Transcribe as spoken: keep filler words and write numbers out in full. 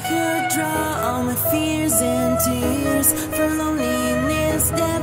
could draw all my fears and tears for loneliness that